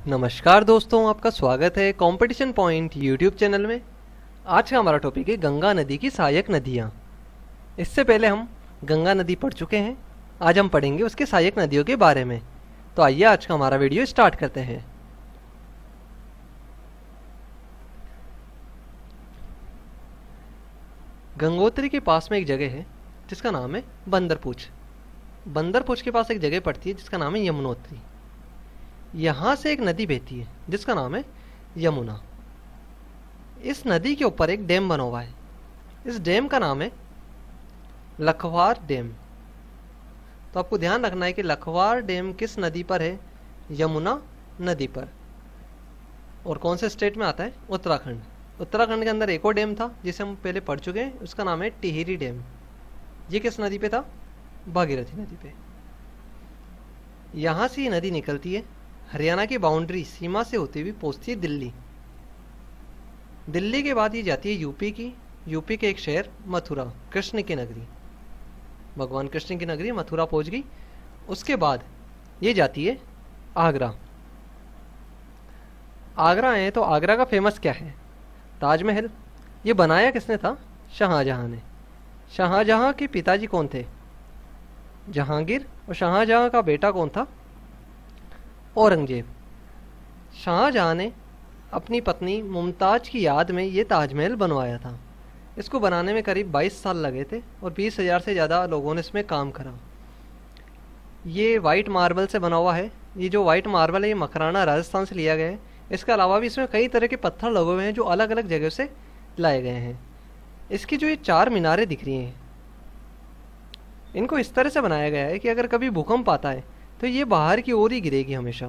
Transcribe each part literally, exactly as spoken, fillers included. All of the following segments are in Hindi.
नमस्कार दोस्तों, आपका स्वागत है कंपटीशन पॉइंट यूट्यूब चैनल में। आज का हमारा टॉपिक है गंगा नदी की सहायक नदियाँ। इससे पहले हम गंगा नदी पढ़ चुके हैं, आज हम पढ़ेंगे उसके सहायक नदियों के बारे में। तो आइए आज का हमारा वीडियो स्टार्ट करते हैं। गंगोत्री के पास में एक जगह है जिसका नाम है बंदरपूछ। बंदरपूछ के पास एक जगह पड़ती है जिसका नाम है यमुनोत्री। यहाँ से एक नदी बहती है जिसका नाम है यमुना। इस नदी के ऊपर एक डैम बना हुआ है। इस डैम का नाम है लखवार डैम। तो आपको ध्यान रखना है कि लखवार डैम किस नदी पर है? यमुना नदी पर। और कौन से स्टेट में आता है? उत्तराखंड। उत्तराखंड के अंदर एक और डैम था जिसे हम पहले पढ़ चुके हैं, उसका नाम है टिहरी डैम। ये किस नदी पे था? भागीरथी नदी पे। यहाँ से ये नदी निकलती है, हरियाणा की बाउंड्री सीमा से होती हुई पहुंचती है दिल्ली। दिल्ली के बाद ये जाती है यूपी की। यूपी के एक शहर मथुरा, कृष्ण की नगरी, भगवान कृष्ण की नगरी मथुरा पहुंच गई। उसके बाद ये जाती है आगरा। आगरा है तो आगरा का फेमस क्या है? ताजमहल। ये बनाया किसने था? शाहजहां ने। शाहजहां के पिताजी कौन थे? जहांगीर। और शाहजहां का बेटा कौन था? औरंगजेब। शाहजहां ने अपनी पत्नी मुमताज की याद में ये ताजमहल बनवाया था। इसको बनाने में करीब बाईस साल लगे थे और बीस हजार से ज़्यादा लोगों ने इसमें काम करा। ये वाइट मार्बल से बना हुआ है। ये जो वाइट मार्बल है ये मकराना राजस्थान से लिया गया है। इसके अलावा भी इसमें कई तरह के पत्थर लगे हुए हैं जो अलग अलग जगह से लाए गए हैं। इसकी जो ये चार मीनारें दिख रही हैं, इनको इस तरह से बनाया गया है कि अगर कभी भूकंप आता है तो ये बाहर की ओर ही गिरेगी हमेशा।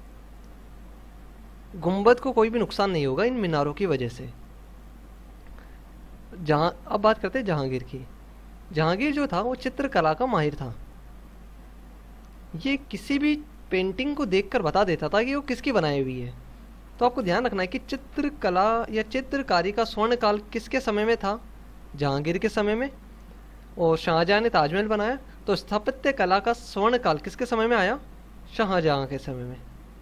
गुंबद को कोई भी नुकसान नहीं होगा इन मीनारों की वजह से। जहां अब बात करते हैं जहांगीर की। जहांगीर जो था वो चित्रकला का माहिर था। ये किसी भी पेंटिंग को देखकर बता देता था कि वो किसकी बनाई हुई है। तो आपको ध्यान रखना है कि चित्रकला या चित्रकारी का स्वर्ण काल किसके समय में था? जहांगीर के समय में। और शाहजहां ने ताजमहल बनाया तो स्थापत्य कला का स्वर्ण काल किसके समय में आया? शाहजहां के समय में।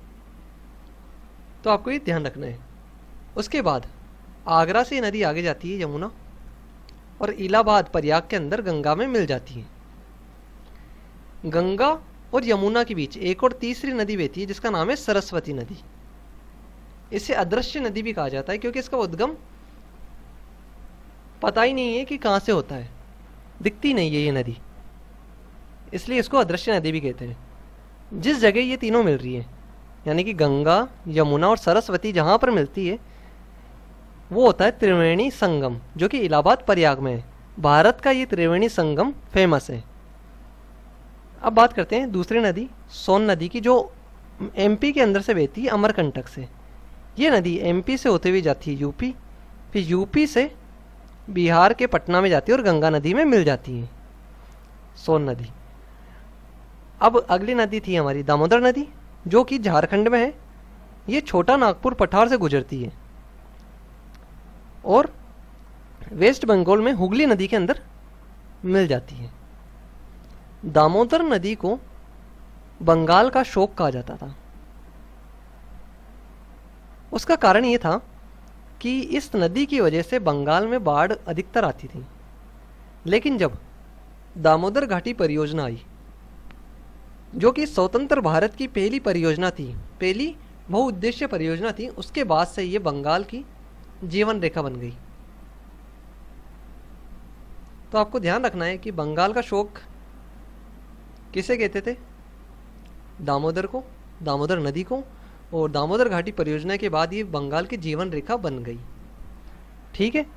तो आपको ये ध्यान रखना है। उसके बाद आगरा से नदी आगे जाती है यमुना और इलाहाबाद प्रयाग के अंदर गंगा में मिल जाती है। गंगा और यमुना के बीच एक और तीसरी नदी बहती है जिसका नाम है सरस्वती नदी। इसे अदृश्य नदी भी कहा जाता है क्योंकि इसका उद्गम पता ही नहीं है कि कहाँ से होता है, दिखती नहीं है ये नदी, इसलिए इसको अदृश्य नदी भी कहते हैं। जिस जगह ये तीनों मिल रही है यानी कि गंगा, यमुना और सरस्वती जहाँ पर मिलती है वो होता है त्रिवेणी संगम, जो कि इलाहाबाद प्रयाग में है। भारत का ये त्रिवेणी संगम फेमस है। अब बात करते हैं दूसरी नदी सोन नदी की, जो एमपी के अंदर से बहती है अमरकंटक से। ये नदी एमपी से होते हुए जाती है यूपी, फिर यूपी से बिहार के पटना में जाती है और गंगा नदी में मिल जाती है सोन नदी। अब अगली नदी थी हमारी दामोदर नदी, जो कि झारखंड में है। ये छोटा नागपुर पठार से गुजरती है और वेस्ट बंगाल में हुगली नदी के अंदर मिल जाती है। दामोदर नदी को बंगाल का शोक कहा जाता था। उसका कारण ये था कि इस नदी की वजह से बंगाल में बाढ़ अधिकतर आती थी। लेकिन जब दामोदर घाटी परियोजना आई, जो कि स्वतंत्र भारत की पहली परियोजना थी, पहली बहुउद्देश्य परियोजना थी, उसके बाद से ये बंगाल की जीवन रेखा बन गई। तो आपको ध्यान रखना है कि बंगाल का शोक किसे कहते थे? दामोदर को, दामोदर नदी को। और दामोदर घाटी परियोजना के बाद ये बंगाल की जीवन रेखा बन गई। ठीक है।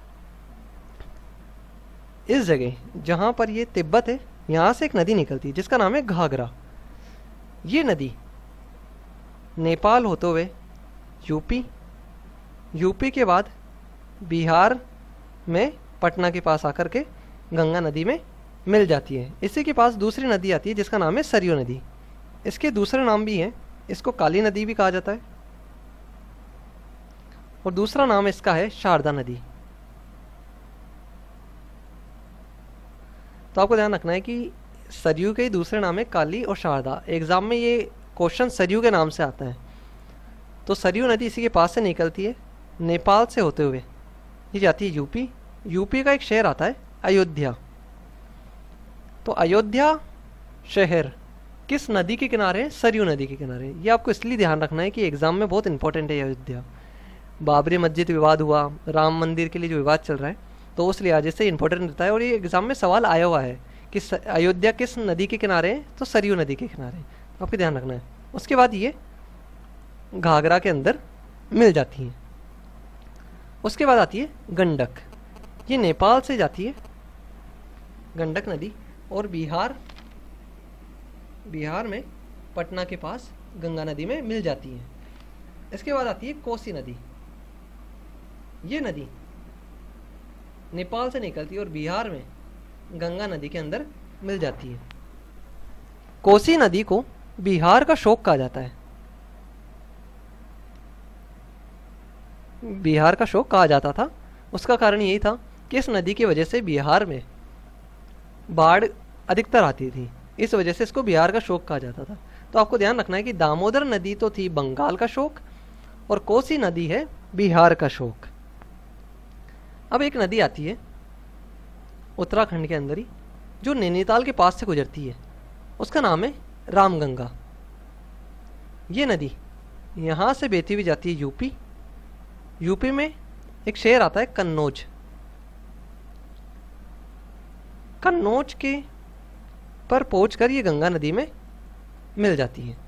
इस जगह जहां पर ये तिब्बत है, यहां से एक नदी निकलती है जिसका नाम है घाघरा। ये नदी नेपाल होते हुए यूपी, यूपी के बाद बिहार में पटना के पास आकर के गंगा नदी में मिल जाती है। इसी के पास दूसरी नदी आती है जिसका नाम है सरयू नदी। इसके दूसरे नाम भी हैं, इसको काली नदी भी कहा जाता है और दूसरा नाम इसका है शारदा नदी। तो आपको ध्यान रखना है कि सरयू के दूसरे नाम है काली और शारदा। एग्जाम में ये क्वेश्चन सरयू के नाम से आता है। तो सरयू नदी इसी के पास से निकलती है, नेपाल से होते हुए ये जाती है यूपी। यूपी का एक शहर आता है अयोध्या। तो अयोध्या शहर किस नदी के किनारे है? सरयू नदी के किनारे। ये आपको इसलिए ध्यान रखना है कि एग्जाम में बहुत इंपॉर्टेंट है अयोध्या। बाबरी मस्जिद विवाद हुआ, राम मंदिर के लिए जो विवाद चल रहा है, तो उस लिहाज से इंपॉर्टेंट रहता है और ये एग्जाम में सवाल आया हुआ है कि अयोध्या किस नदी के किनारे है? तो सरयू नदी के किनारे, आपको ध्यान रखना है। उसके बाद ये घाघरा के अंदर मिल जाती हैं। उसके बाद आती है गंडक। ये नेपाल से जाती है गंडक नदी और बिहार बिहार में पटना के पास गंगा नदी में मिल जाती है। इसके बाद आती है कोसी नदी। ये नदी नेपाल से निकलती है और बिहार में गंगा नदी के अंदर मिल जाती है। कोसी नदी को बिहार का शोक कहा जाता है। बिहार का शोक कहा जाता था, उसका कारण यही था कि इस नदी की वजह से बिहार में बाढ़ अधिकतर आती थी, इस वजह से इसको बिहार का शोक कहा जाता था। तो आपको ध्यान रखना है कि दामोदर नदी तो थी बंगाल का शोक और कोसी नदी है बिहार का शोक। अब एक नदी आती है उत्तराखंड के अंदर ही, जो नैनीताल के पास से गुजरती है, उसका नाम है रामगंगा। ये नदी यहाँ से बहती हुई जाती है यूपी। यूपी में एक शहर आता है कन्नौज। कन्नौज के पर पहुंचकर ये गंगा नदी में मिल जाती है।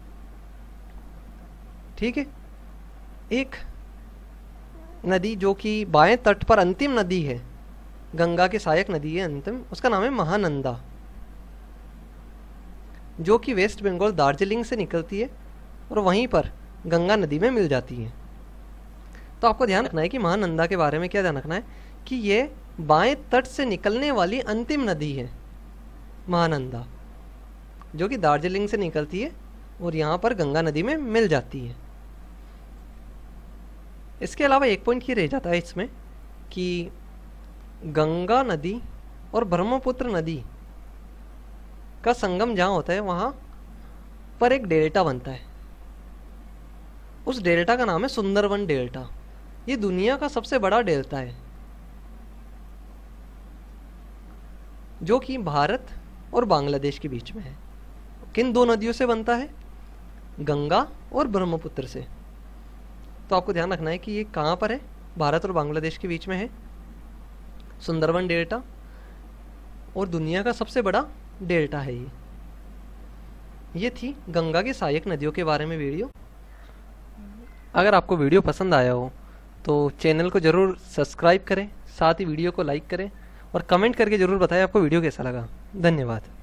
ठीक है। एक नदी जो कि बाएं तट पर अंतिम नदी है, गंगा के सहायक नदी है अंतिम, उसका नाम है महानंदा, जो कि वेस्ट बंगाल दार्जिलिंग से निकलती है और वहीं पर गंगा नदी में मिल जाती है। तो आपको ध्यान रखना है कि महानंदा के बारे में क्या ध्यान रखना है कि ये बाएं तट से निकलने वाली अंतिम नदी है महानंदा, जो कि दार्जिलिंग से निकलती है और यहाँ पर गंगा नदी में मिल जाती है। इसके अलावा एक पॉइंट ये रह जाता है इसमें कि गंगा नदी और ब्रह्मपुत्र नदी का संगम जहाँ होता है वहाँ पर एक डेल्टा बनता है। उस डेल्टा का नाम है सुंदरवन डेल्टा। ये दुनिया का सबसे बड़ा डेल्टा है, जो कि भारत और बांग्लादेश के बीच में है। किन दो नदियों से बनता है? गंगा और ब्रह्मपुत्र से। तो आपको ध्यान रखना है कि ये कहाँ पर है? भारत और बांग्लादेश के बीच में है सुंदरवन डेल्टा, और दुनिया का सबसे बड़ा डेल्टा है ये। ये थी गंगा की सहायक नदियों के बारे में वीडियो। अगर आपको वीडियो पसंद आया हो तो चैनल को ज़रूर सब्सक्राइब करें, साथ ही वीडियो को लाइक करें और कमेंट करके ज़रूर बताएं आपको वीडियो कैसा लगा। धन्यवाद।